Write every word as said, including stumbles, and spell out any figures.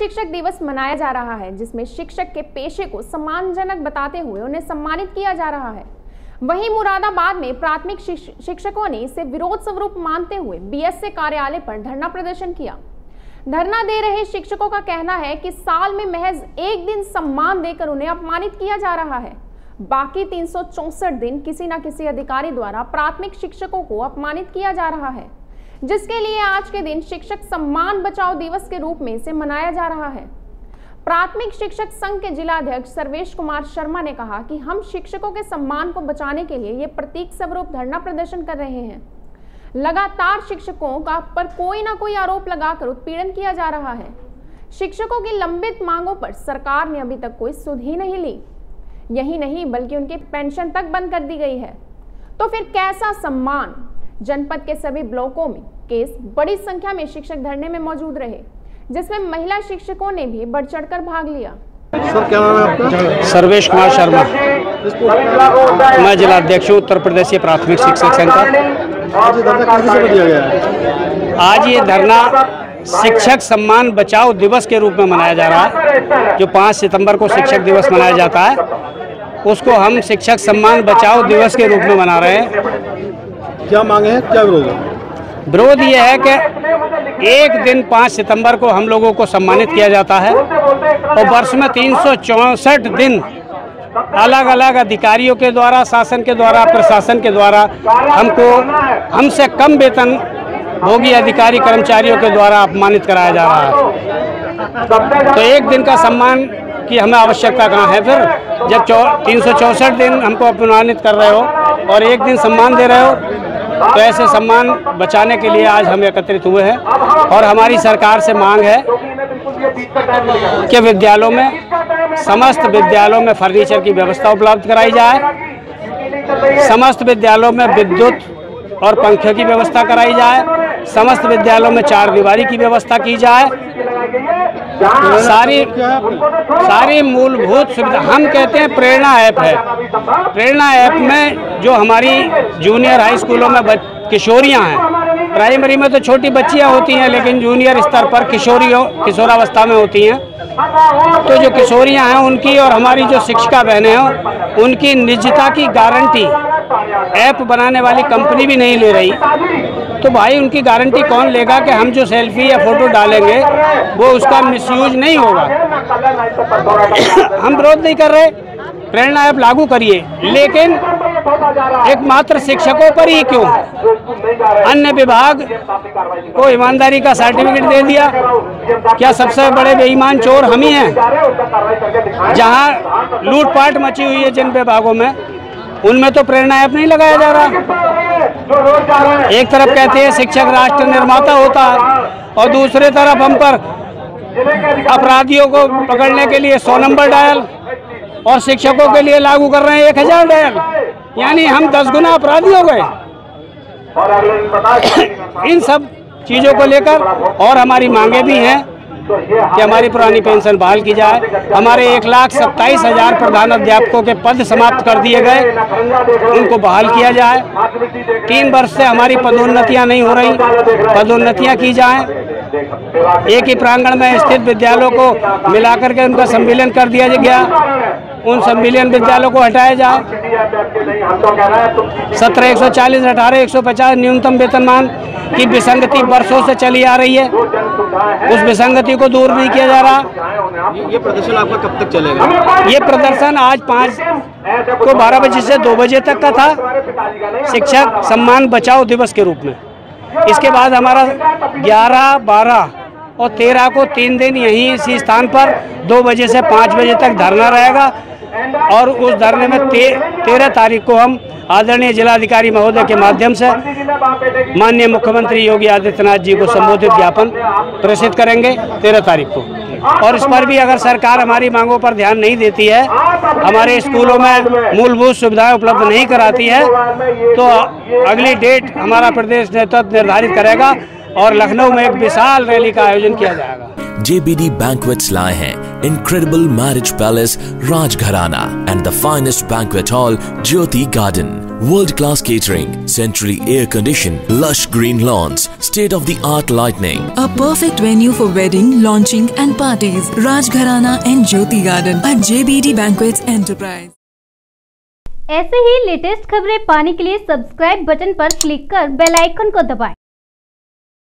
शिक्षक दिवस मनाया जा रहा है, जिसमें शिक्षक के पेशे को सम्मानजनक बताते हुए उन्हें सम्मानित किया जा रहा है। वहीं मुरादाबाद में प्राथमिक शिक्षकों ने इसे विरोध स्वरूप मानते हुए बीएसए कार्यालय पर धरना प्रदर्शन किया। धरना दे रहे शिक्षकों का कहना है कि साल में महज एक दिन सम्मान देकर उन्हें अपमानित किया जा रहा है, बाकी तीन सौ चौसठ दिन किसी न किसी अधिकारी द्वारा प्राथमिक शिक्षकों को अपमानित किया जा रहा है, जिसके लिए आज के दिन शिक्षक सम्मान बचाओ दिवस के रूप में इसे मनाया जा रहा है। प्राथमिक शिक्षक संघ के जिला अध्यक्ष सर्वेश कुमार शर्मा ने कहा कि हम शिक्षकों के सम्मान को बचाने के लिए ये प्रतीक स्वरूप धरना प्रदर्शन कर रहे हैं। लगातार शिक्षकों का पर कोई ना कोई आरोप लगाकर उत्पीड़न किया जा रहा है। शिक्षकों की लंबित मांगों पर सरकार ने अभी तक कोई सुध ही नहीं ली। यही नहीं बल्कि उनकी पेंशन तक बंद कर दी गई है। तो फिर कैसा सम्मान? जनपद के सभी ब्लॉकों में केस बड़ी संख्या में शिक्षक धरने में मौजूद रहे, जिसमें महिला शिक्षकों ने भी बढ़ चढ़कर भाग लिया। सर, क्या नाम है आपका? सर्वेश कुमार शर्मा, मैं जिला अध्यक्ष हूँ उत्तर प्रदेश प्राथमिक शिक्षक संघ का। आज ये धरना किस विषय पर दिया गया है? आज ये धरना शिक्षक सम्मान बचाओ दिवस के रूप में मनाया जा रहा है। जो पाँच सितंबर को शिक्षक दिवस मनाया जाता है, उसको हम शिक्षक सम्मान बचाओ दिवस के रूप में मना रहे हैं। क्या मांगे हैं, क्या विरोध है? विरोध ये है कि एक दिन पाँच सितंबर को हम लोगों को सम्मानित किया जाता है और वर्ष में तीन सौ चौंसठ दिन अलग अलग अधिकारियों के द्वारा, शासन के द्वारा, प्रशासन के द्वारा हमको हमसे कम वेतन भोगी अधिकारी कर्मचारियों के द्वारा अपमानित कराया जा रहा है। तो एक दिन का सम्मान की हमें आवश्यकता कहाँ है? फिर जब तीन सौ चौंसठ दिन हमको अपमानित कर रहे हो और एक दिन सम्मान दे रहे हो, तो ऐसे सम्मान बचाने के लिए आज हम एकत्रित हुए हैं। और हमारी सरकार से मांग है कि विद्यालयों में, समस्त विद्यालयों में फर्नीचर की व्यवस्था उपलब्ध कराई जाए, समस्त विद्यालयों में विद्युत और पंखे की व्यवस्था कराई जाए, समस्त विद्यालयों में चार दीवारी की व्यवस्था की जाए। सारी सारी मूलभूत सुविधा, हम कहते हैं प्रेरणा ऐप है। प्रेरणा ऐप में जो हमारी जूनियर हाई स्कूलों में किशोरियां हैं, प्राइमरी में तो छोटी बच्चियां होती हैं, लेकिन जूनियर स्तर पर किशोरियों किशोरावस्था में होती हैं, तो जो किशोरियां हैं उनकी और हमारी जो शिक्षिका बहनें हैं, उनकी निजता की गारंटी ऐप बनाने वाली कंपनी भी नहीं ले रही। तो भाई उनकी गारंटी कौन लेगा कि हम जो सेल्फी या फोटो डालेंगे वो उसका मिसयूज नहीं होगा? हम विरोध नहीं कर रहे, प्रेरणा ऐप लागू करिए, लेकिन एकमात्र शिक्षकों पर ही क्यों? अन्य विभाग को ईमानदारी का सर्टिफिकेट दे दिया। क्या सबसे बड़े बेईमान चोर हम ही हैं? जहां लूटपाट मची हुई है जिन विभागों में, उनमें तो प्रेरणा ऐप नहीं लगाया जा रहा। एक तरफ कहते हैं शिक्षक राष्ट्र निर्माता होता है और दूसरे तरफ हम पर अपराधियों को पकड़ने के लिए सौ नंबर डायल और शिक्षकों के लिए लागू कर रहे हैं एक हजार डायल, यानी हम दस गुना अपराधी हो गए। इन सब चीज़ों को लेकर और हमारी मांगे भी हैं कि हमारी पुरानी पेंशन बहाल की जाए। हमारे एक लाख सत्ताईस हजार प्रधान अध्यापकों के पद समाप्त कर दिए गए, उनको बहाल किया जाए। तीन वर्ष से हमारी पदोन्नतियां नहीं हो रही, पदोन्नतियां की जाएं। एक ही प्रांगण में स्थित विद्यालयों को मिलाकर के उनका संविलियन कर दिया गया, उन संविलियन विद्यालयों को हटाया जाए। सत्रह एक सौ चालीस अठारह एक सौ पचास न्यूनतम वेतनमान की विसंगति वर्षों से चली आ रही है, उस विसंगति को दूर नहीं किया जा रहा। ये प्रदर्शन आपका कब तक चलेगा? ये प्रदर्शन आज पाँच को बारह बजे से दो बजे तक का था, शिक्षक सम्मान बचाओ दिवस के रूप में। इसके बाद हमारा ग्यारह, बारह और तेरह को तीन दिन यहीं इसी स्थान पर दो बजे से पाँच बजे तक धरना रहेगा और उस धरने में ते, तेरह तारीख को हम आदरणीय जिलाधिकारी महोदय के माध्यम से माननीय मुख्यमंत्री योगी आदित्यनाथ जी को संबोधित ज्ञापन प्रेषित करेंगे तेरह तारीख को। और इस पर भी अगर सरकार हमारी मांगों पर ध्यान नहीं देती है, हमारे स्कूलों में मूलभूत सुविधाएं उपलब्ध नहीं कराती है, तो अगली डेट हमारा प्रदेश नेतृत्व निर्धारित करेगा और लखनऊ में एक विशाल रैली का आयोजन किया जाएगा। J B D Banquets लाए हैं Incredible Marriage Palace, Rajgharana and the finest banquet hall, Jyoti Garden. World-class catering, centrally air-conditioned, lush green lawns, state-of-the-art lighting. A perfect venue for wedding, launching and parties. Rajgharana and Jyoti Garden at J B D Banquets Enterprise. ऐसे ही latest खबरें पाने के लिए subscribe button पर click कर bell icon को दबाएं।